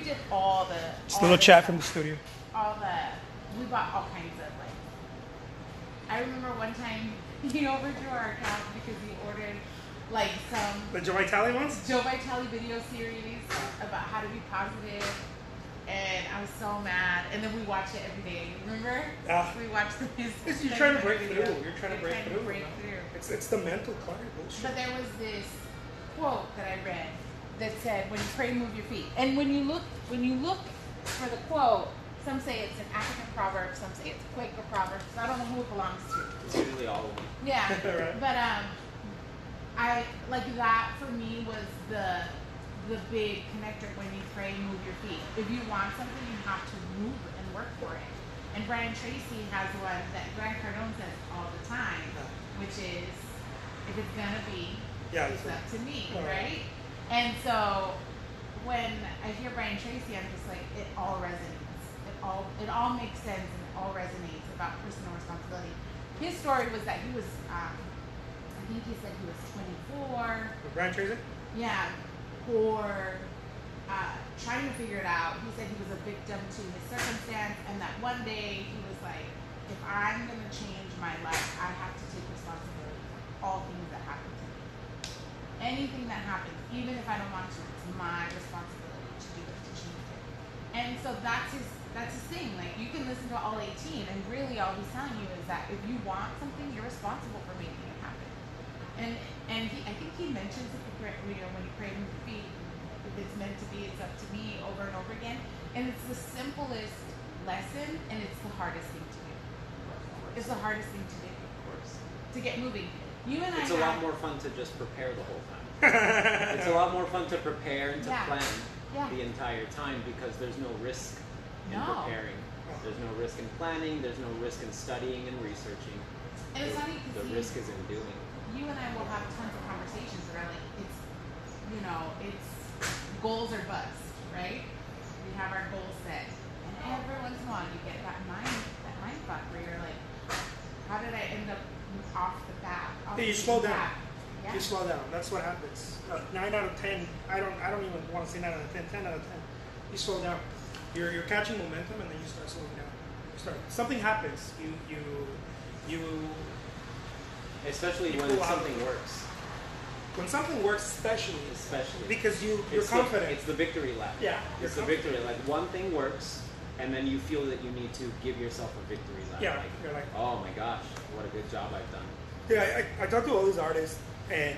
did all the... Just a little chat from the studio. We bought all kinds of, like... I remember one time he overdrew our account because he ordered, like, some... The Joe Vitale ones? Joe Vitale video series about how to be positive. And I was so mad. And then we watch it every day. Remember? We watched this. You're trying to break through. You're trying to break through. It's the mental clutter bullshit. But there was this quote that I read that said, "When you pray, move your feet." And when you look for the quote, some say it's an African proverb, some say it's a Quaker proverb. So I don't know who it belongs to. It's usually all of them. Yeah. Right. But I like that for me was the big connector. When you pray, move your feet. If you want something, you have to move and work for it. And Brian Tracy has one that Grant Cardone says all the time, which is, if it's gonna be, it's up to me, right? And so when I hear Brian Tracy, I'm just like, it all resonates. It all makes sense and it all resonates about personal responsibility. His story was that he was, I think he said he was 24. Brian Tracy? Yeah. Or trying to figure it out. He said he was a victim to his circumstance, and that one day he was like, if I'm going to change my life, I have to take responsibility for all things that happen to me. Anything that happens, even if I don't want to, it's my responsibility to do it, to change it. And so that's his thing. Like, you can listen to all 18, and really all he's telling you is that if you want something, you're responsible for making it happen. And I think he mentions it, when you pray with your feet, if it's meant to be, it's up to me, over and over again. And it's the simplest lesson, and it's the hardest thing to do. It's the hardest thing to do, of course, to get moving. It's a lot more fun to just prepare the whole time. It's a lot more fun to prepare and to plan the entire time because there's no risk in preparing. There's no risk in planning. There's no risk in studying and researching. And it's funny because the risk is in doing. You and I will have tons of conversations where like it's goals or bust, right? We have our goals set, and every once in a while you get that mind fuck where you're like, how did I end up off the path? You slow down. Yeah. You slow down. That's what happens. 9 out of 10. I don't even want to say 9 out of 10. 10 out of 10. You slow down. You're catching momentum, and then you start slowing down. Something happens. You. Especially when something works. When something works, especially because you're confident. It's the victory lap. Yeah, it's the victory lap. One thing works, and then you feel that you need to give yourself a victory lap. Yeah, you're like, oh my gosh, what a good job I've done. Yeah, I talk to all these artists, and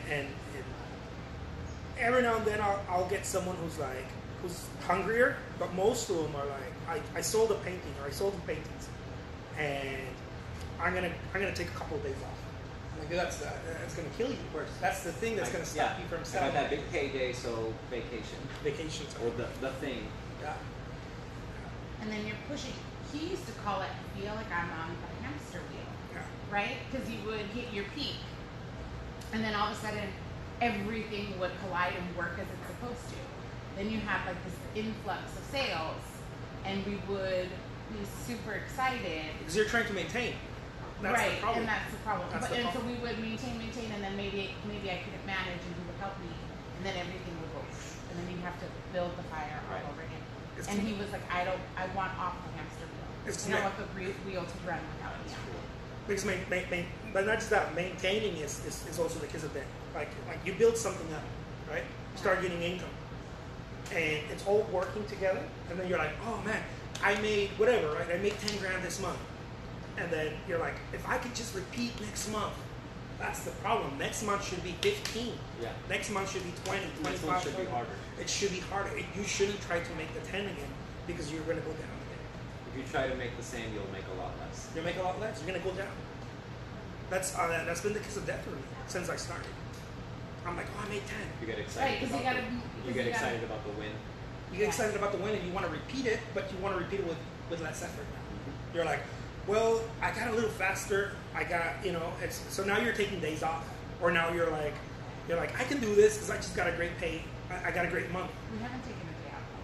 every now and then I'll get someone who's hungrier, but most of them are like, I sold a painting or I sold the paintings, and I'm gonna take a couple of days off. Like that's going to kill you. That's the thing that's going to stop you from selling. I got that big payday, so vacation. Vacation's or the thing. Yeah. And then you're pushing. He used to call it, I feel like I'm on the hamster wheel. Yeah. Right? Because you would hit your peak, and then all of a sudden everything would collide and work as it's supposed to. Then you have like this influx of sales, and we would be super excited. Because you're trying to maintain. That's right, the problem. and that's the problem. So we would maintain, and then maybe I couldn't manage, and he would help me, and then everything would go, and then you have to build the fire all over again. And he was like, I want off the hamster wheel. I want the wheel to run without me. Because but not just that, maintaining is also the kiss of death. Like you build something up, right? You start getting income, and it's all working together, and then you're like, oh man, I made whatever, right? I made 10 grand this month. And then you're like, if I could just repeat next month, that's the problem. Next month should be 15. Yeah. Next month should be 20, 25. Next month should be harder. It should be harder. You shouldn't try to make the 10 again because you're going to go down again. If you try to make the same, you'll make a lot less. You'll make a lot less. You're going to go down. That's been the kiss of death for me since I started. I'm like, oh, I made 10. You get excited. Right, you get excited about the win. You get excited about the win, and you want to repeat it, but you want to repeat it with less effort. You're like, well, I got a little faster. I got, so now you're taking days off, or now you're like, I can do this because I just got a great pay. I got a great month. We haven't taken a day off.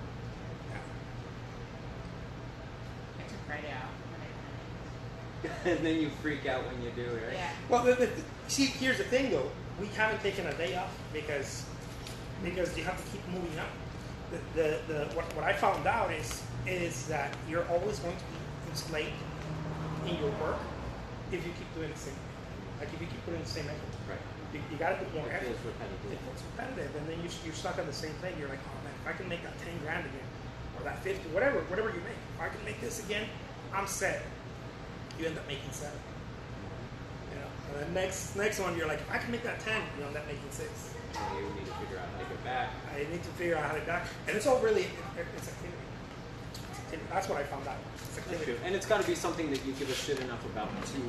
Yeah. I took Friday out. And then you freak out when you do, right? Yeah. Well, see, here's the thing though. We haven't taken a day off because you have to keep moving up. what I found out is that you're always going to be enslaved in your work if you keep doing the same thing. Like if you keep putting the same effort. Right. You got to put more effort. It feels repetitive. It feels repetitive, and then you're stuck on the same thing. You're like, oh man, if I can make that 10 grand again, or that 50, whatever you make, if I can make this again, I'm set. You end up making 7. You know, and then next one, you're like, if I can make that 10, you end up making 6. You need to figure out how to get back. I need to figure out how to get back, and it's all really it's activity. That's what I found out. It's activity. And it's got to be something that you give a shit enough about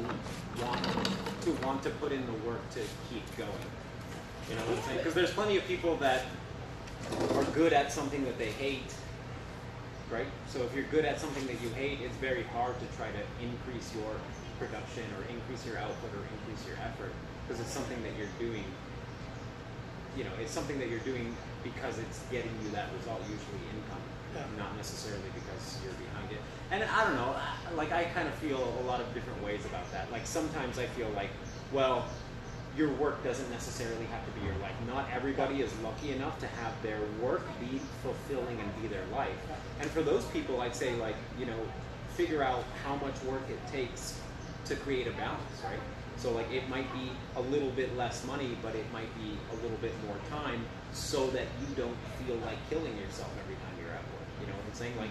to want to put in the work to keep going. You know what I'm saying? Because there's plenty of people that are good at something that they hate, right? So if you're good at something that you hate, it's very hard to try to increase your production or increase your output or increase your effort because it's something that you're doing. You know, it's something that you're doing because it's getting you that result, usually income. Not necessarily because you're behind it. And I don't know, like I kind of feel a lot of different ways about that. Like sometimes I feel like, well, your work doesn't necessarily have to be your life. Not everybody is lucky enough to have their work be fulfilling and be their life. And for those people, I'd say like, you know, figure out how much work it takes to create a balance, right? So like it might be a little bit less money, but it might be a little bit more time so that you don't feel like killing yourself every time you're at work. You know what I'm saying? Like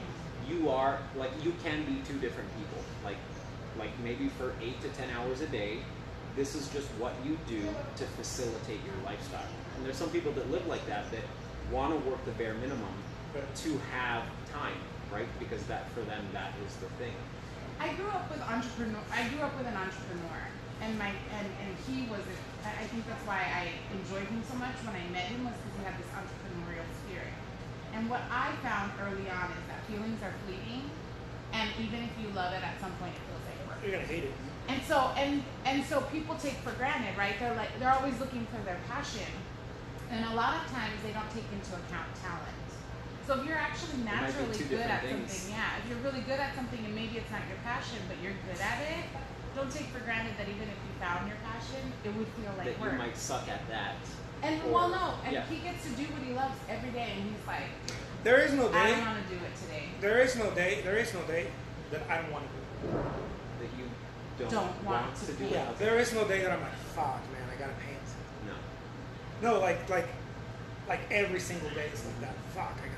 you can be 2 different people. Like maybe for 8 to 10 hours a day, this is just what you do to facilitate your lifestyle. And there's some people that live like that want to work the bare minimum to have time, right? Because that for them that is the thing. I grew up with an entrepreneur, and he was. I think that's why I enjoyed him so much when I met him, was because he had this entrepreneurial spirit. And what I found early on is that feelings are fleeting, and even if you love it, at some point it feels like work. You're gonna hate it. And so people take for granted, right? They're always looking for their passion, and a lot of times they don't take into account talent. So if you're actually naturally good at something, if you're really good at something and maybe it's not your passion, but you're good at it, don't take for granted that even if you found your passion, it would feel like that work. You might suck at that. And he gets to do what he loves every day, and he's like, there is no day. I don't want to do it today. There is no day that I don't want to do it. That you don't want to do it. Yeah, there is no day that I'm like, fuck, man, I gotta paint. No, like every single day is like that. Fuck, I gotta paint.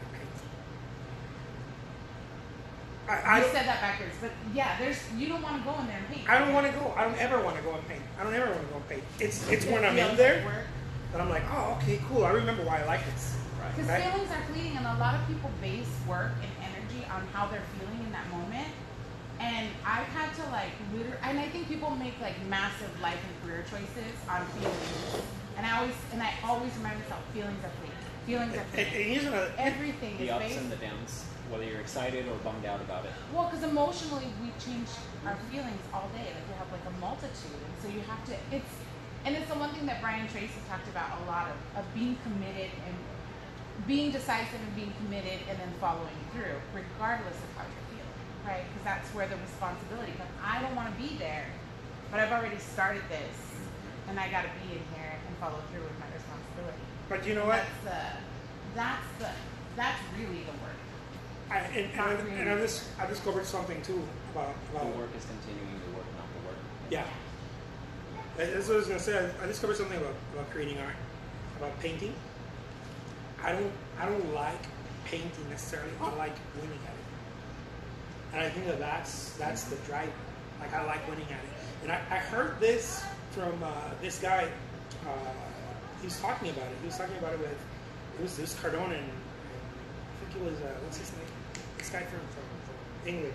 You said that backwards, but yeah, you don't want to go in there and paint. I don't want to go. I don't ever want to go and paint. It's when I'm in there that I'm like, oh, okay, cool. I remember why I like this. Because feelings are fleeting, and a lot of people base work and energy on how they're feeling in that moment. And I've had to and I think people make like massive life and career choices on feelings. And I always remind myself, feelings are fleeting. Feelings are fleeting. Everything is the ups based and the downs, whether you're excited or bummed out about it. Well, because emotionally we change our feelings all day. Like we have like a multitude, and so you have to. It's the one thing that Brian Tracy talked about a lot of being committed and being decisive and being committed, and then following through, regardless of how you're feeling, right? Because that's where the responsibility comes. I don't want to be there, but I've already started this, and I got to be in here and follow through with my responsibility. But you know what? That's really the work. I discovered something too about the work is continuing the work, not the work. Yeah. That's what I was gonna say. I discovered something about creating art, about painting. I don't like painting necessarily. I like winning at it, and I think that's the driver. Like I like winning at it, and I heard this from this guy. He was talking about it. He was talking about it with this Cardone, and I think it was what's his name? This guy from England,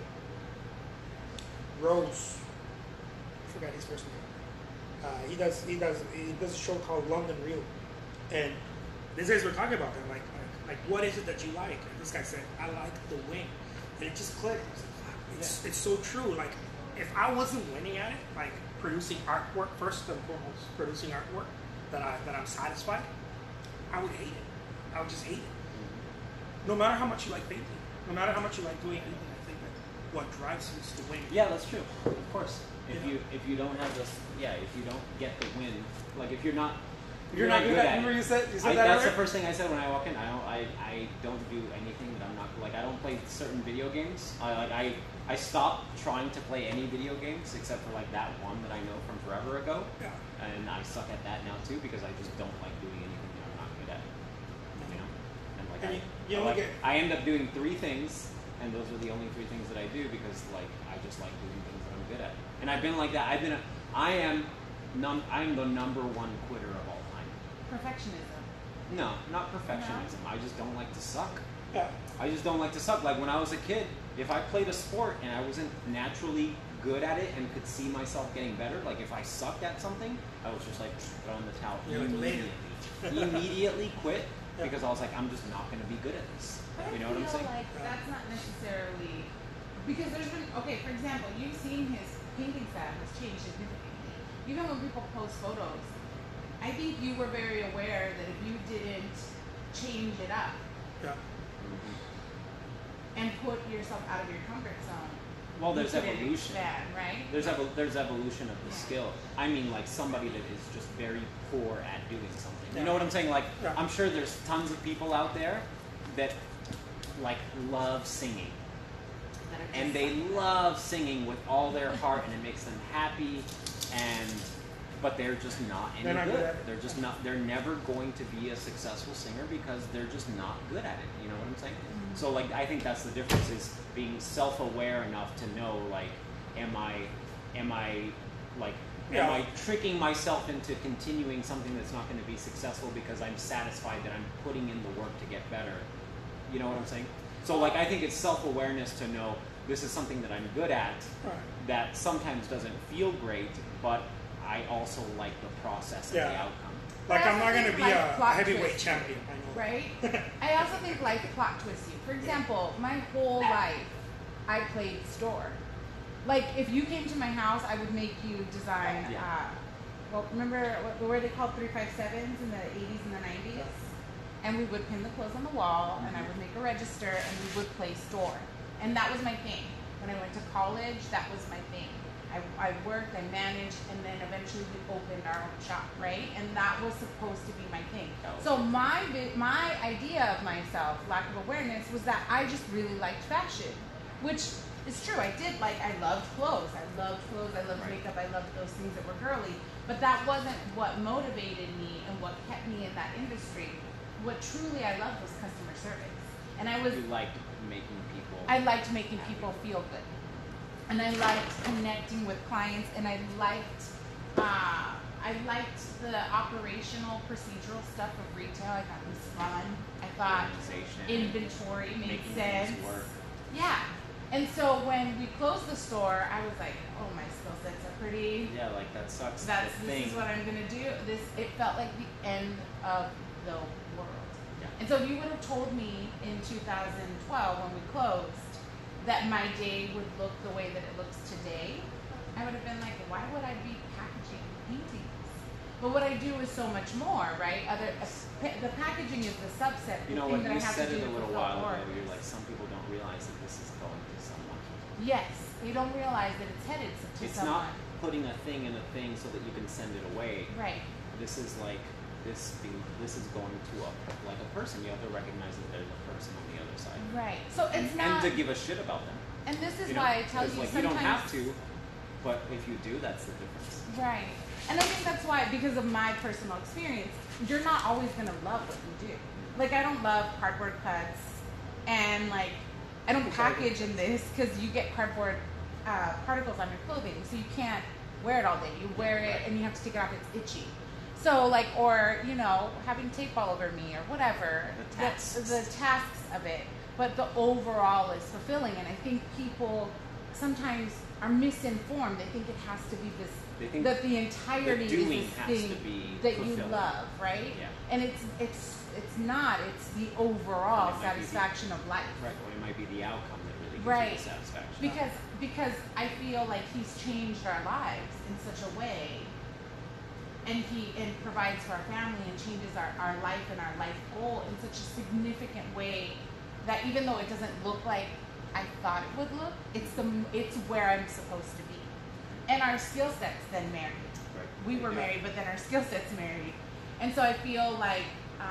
Rose. I forgot his first name. He does a show called London Real, and these guys were talking about that. Like what is it that you like? And this guy said, I like the win, and it just clicked. It's so true. Like if I wasn't winning at it, like producing artwork first and foremost, producing artwork that I'm satisfied, I would hate it. I would just hate it. No matter how much you like painting, no matter how much you like doing anything, I think that what drives you is the win. Yeah, that's true. Of course. If you don't have this, if you don't get the win, like if you're not You're not good at it. Remember you said that that's earlier? the first thing I said when I walk in. I don't do anything that I'm not like. I don't play certain video games. I stopped trying to play any video games except for like that one that I know from forever ago. Yeah. And I suck at that now too because I just don't like doing anything that I'm not good at. You know? And like I end up doing 3 things, and those are the only 3 things that I do because like I just like doing things that I'm good at. And I've been like that. I am the number 1 quitter of all time. Perfectionism. No, not perfectionism. No. I just don't like to suck. Yeah. I just don't like to suck. Like when I was a kid, if I played a sport and I wasn't naturally good at it and could see myself getting better, like if I sucked at something, I was just like throw in the towel immediately quit because I was like, I'm just not going to be good at this. But you know what I'm saying? Like that's not necessarily because there's been for example, you've seen his painting style has changed significantly. Even when people post photos, I think you were very aware that if you didn't change it up and put yourself out of your comfort zone, well, there's evolution. Expand, right? There's evolution of the skill. I mean, like somebody that is just very poor at doing something. You know what I'm saying? Like, I'm sure there's tons of people out there that like love singing. And they love singing with all their heart, and it makes them happy. But they're just not any good. They're just not. They're never going to be a successful singer because they're just not good at it. You know what I'm saying? Mm-hmm. So like, I think that's the difference: is being self-aware enough to know, like, am I tricking myself into continuing something that's not going to be successful because I'm satisfied that I'm putting in the work to get better? You know what I'm saying? So like, I think it's self-awareness to know this is something that I'm good at, that sometimes doesn't feel great, but I also like the process and the outcome. Like I'm not going to be a heavyweight champion, I know. Right? I also think life plot twists you. For example, my whole life, I played store. Like if you came to my house, I would make you design, remember what were they called 357s in the 80s and the 90s? And we would pin the clothes on the wall, and I would make a register, and we would play store. And that was my thing. When I went to college, that was my thing. I worked, I managed, and then eventually we opened our own shop, right? And that was supposed to be my thing. So my idea of myself, lack of awareness, was that I just really liked fashion, which is true. I loved clothes. I loved makeup. I loved those things that were girly. But that wasn't what motivated me and what kept me in that industry. What truly I loved was customer service. And You liked making people... I liked making people feel good. And I liked connecting with clients, and I liked the operational procedural stuff of retail. I thought it was fun. I thought inventory made sense. Yeah. And so when we closed the store, I was like, oh, my skill sets are pretty... Yeah, like that sucks. This is what I'm going to do. It felt like the end of the world. Yeah. And so if you would have told me in 2012 when we closed that my day would look the way that it looks today, I would have been like, why would I be packaging paintings? But what I do is so much more, right? The packaging is the subset. You know what, you said it a little while ago, you're like, some people don't realize that this is going to someone. Yes, they don't realize that it's headed to someone. It's not putting a thing in a thing so that you can send it away. Right. This is like, this is going to a person. You have to recognize that there's a person on the other side. Right. So it's not... And to give a shit about them. And this is why I tell you sometimes... you don't have to, but if you do, that's the difference. Right. And I think that's why, because of my personal experience, you're not always going to love what you do. Like, I don't love cardboard cuts, and, like, I don't package in this because you get cardboard particles on your clothing, so you can't wear it all day. You wear it, and you have to take it off, it's itchy. So, like, or, having tape all over me or whatever. The tasks of it. But the overall is fulfilling. And I think people sometimes are misinformed. They think it has to be this, that the entirety is this thing that you love, right? Yeah. And it's not. It's the overall satisfaction of life. Right. Or it might be the outcome that really gives you the satisfaction. Because I feel like he's changed our lives in such a way, and he provides for our family and changes our life and our life goal in such a significant way that even though it doesn't look like I thought it would look, it's where I'm supposed to be. And our skill sets then married. Right. We were married, but then our skill sets married. And so I feel like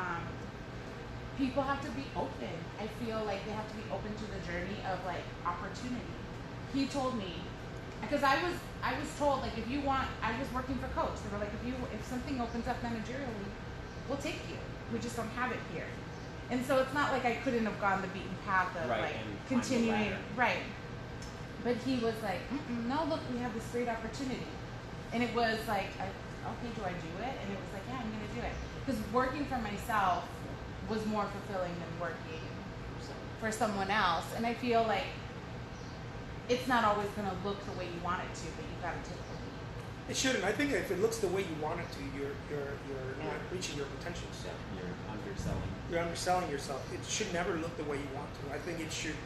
people have to be open. I feel like they have to be open to the journey of like opportunity. He told me, because I was told, like, if you want, I was working for Coach. They were like, if something opens up managerially, we'll take you. We just don't have it here. And so it's not like I couldn't have gone the beaten path of like continuing, right. But he was like, no, look, we have this great opportunity. And it was like, okay, do I do it? And it was like, yeah, I'm going to do it. Because working for myself was more fulfilling than working for someone else. And I feel like it's not always going to look the way you want it to, but you've got to take the lead. It shouldn't. I think if it looks the way you want it to, you're not reaching your potential. Yeah, you're underselling. You're underselling yourself. It should never look the way you want to. I think it should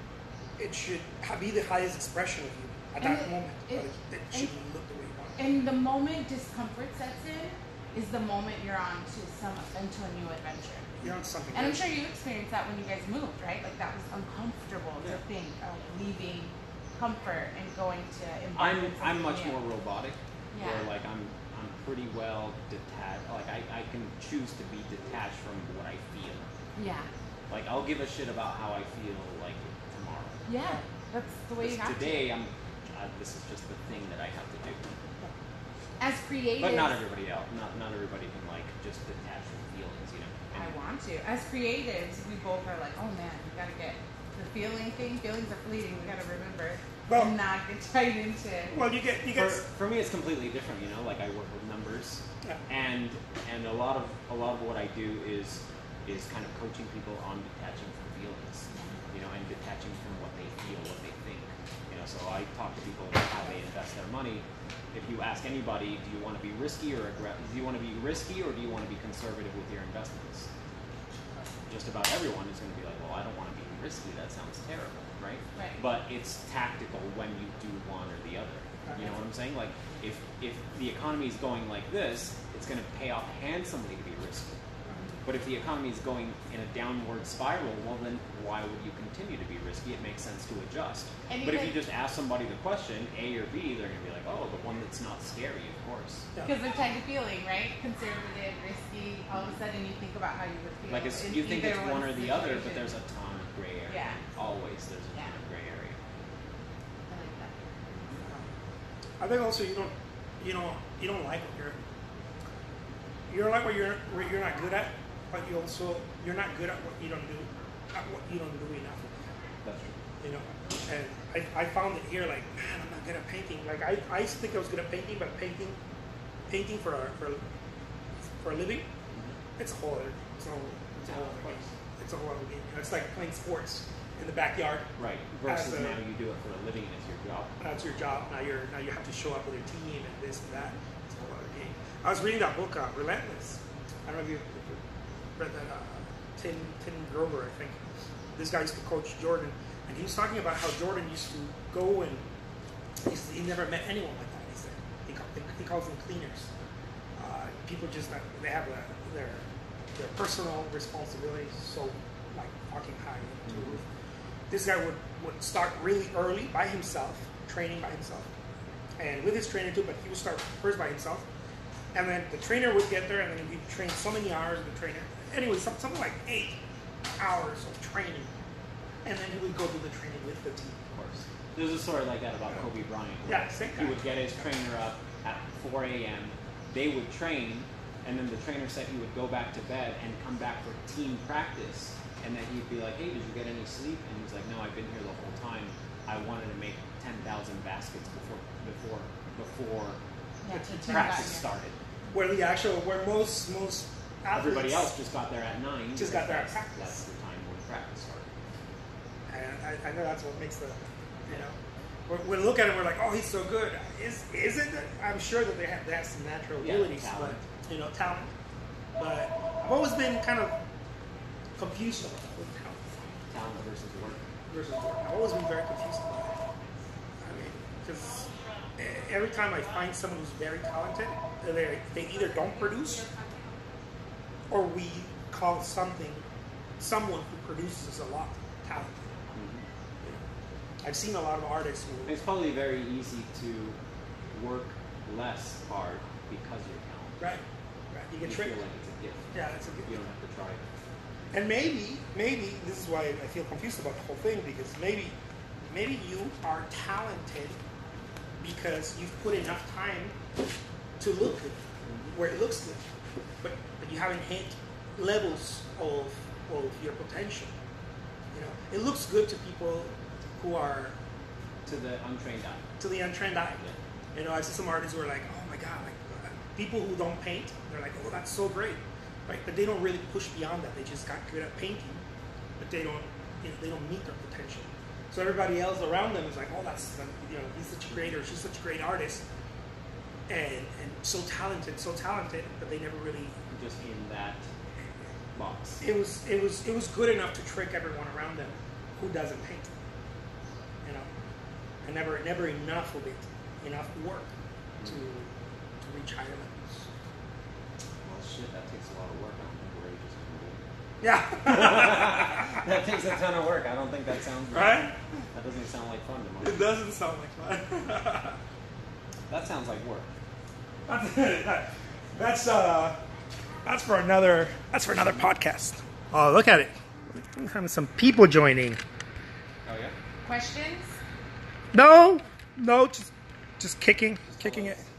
be the highest expression of you at that moment. But it shouldn't look the way you want it. And the moment discomfort sets in is the moment you're on to a new adventure. You're on something. And I'm sure you experienced that when you guys moved, right? Like that was uncomfortable to think of leaving comfort and going to. I'm much more robotic. Yeah. Where like I'm pretty well detached. Like I can choose to be detached from what I feel. Yeah. Like I'll give a shit about how I feel like tomorrow. Yeah, that's the way you have today, to. This is just the thing that I have to do. As creatives, but not everybody else. Not everybody can like just detach from feelings, you know. I want to. As creatives, we both are like, oh man, we gotta get the feeling thing. Feelings are fleeting. We gotta remember and not get tied into. Well, you get. For me, it's completely different. You know, like I work with numbers, and a lot of what I do is kind of coaching people on detaching from feelings, you know, and detaching from what they feel, what they think. You know, so I talk to people about how they invest their money. If you ask anybody, do you want to be risky or aggressive? Do you want to be risky or do you want to be conservative with your investments? Just about everyone is going to be like, well, I don't want to be risky. That sounds terrible, right? Right. But it's tactical when you do one or the other. You know what I'm saying? Like, if the economy is going like this, it's going to pay off handsomely to be risky. But if the economy is going in a downward spiral, well then why would you continue to be risky? It makes sense to adjust. But if you just ask somebody the question, A or B, they're going to be like, oh, the one that's not scary, of course. Because they're tied to feeling, right? Conservative, risky. All of a sudden you think about how you would feel. Like you think it's one or the other, but there's a ton of gray area. Yeah. Always there's a ton of gray area. I like that. I think also you don't like what you're like what you're not good at. But you're not good at what you don't do enough. That's true. You know, and I found it here. Like, man, I'm not good at painting. Like I used to think I was good at painting, but painting for a living, it's a whole other game. It's like playing sports in the backyard. Right. Versus now you do it for a living and it's your job. That's your job. Now you have to show up with your team and this and that. It's a whole other game. I was reading that book, Relentless. I don't know if you read that, Tim Grover, I think. This guy used to coach Jordan, and he was talking about how Jordan used to go and he never met anyone like that. He said he calls them cleaners. People just they have their personal responsibilities so like fucking high to the roof. This guy would start really early by himself, training by himself, and with his trainer too. But he would start first by himself. And then the trainer would get there, and then he'd train so many hours with the trainer. Anyway, something like 8 hours of training. And then he would go do the training with the team. Of course. There's a story like that about Kobe Bryant. Yeah, same guy. He would get his trainer up at 4 a.m. They would train, and then the trainer said he would go back to bed and come back for team practice. And then he'd be like, hey, did you get any sleep? And he was like, no, I've been here the whole time. I wanted to make 10,000 baskets before practice started. Where most athletes, everybody else just got there at 9. Just got there at practice. That's the time when practice started. And I know that's what makes the, you know, when we look at it, we're like, oh, he's so good. Is it? I'm sure that they have some natural abilities, talent. But you know, talent. But I've always been kind of confused about with talent versus work. I've always been very confused about it. I mean, because every time I find someone who's very talented, they either don't produce, or we call someone who produces a lot talented. Mm-hmm. You know, I've seen a lot of artists who. It's probably very easy to work less hard because you're talented. Right. you get you tricked. feel like it's a gift. Yeah, it's a gift. You don't have to try it. And maybe this is why I feel confused about the whole thing, because maybe you are talented because you've put enough time to look good, where it looks good, but you haven't hit levels of your potential. You know, it looks good to people who are To the untrained eye. to the untrained eye. Yeah. You know, I see some artists who are like, oh my god, like people who don't paint, they're like, oh, that's so great, right? But they don't really push beyond that. They just got good at painting, but they don't meet their potential. So everybody else around them is like, oh, that's, you know, he's such a great, or she's such a great artist, and so talented, but they never really. Just in that box. It was good enough to trick everyone around them who doesn't paint. You know, and never enough of it, enough work to reach higher levels. Well, shit, that takes a lot of work. I don't think we're just can do it. Yeah. That takes a ton of work. I don't think that sounds Right? That doesn't sound like fun to me. It doesn't sound like fun. That sounds like work. That's for another podcast. Oh, look at it. We're having some people joining. Oh yeah. Questions? No, just kicking it.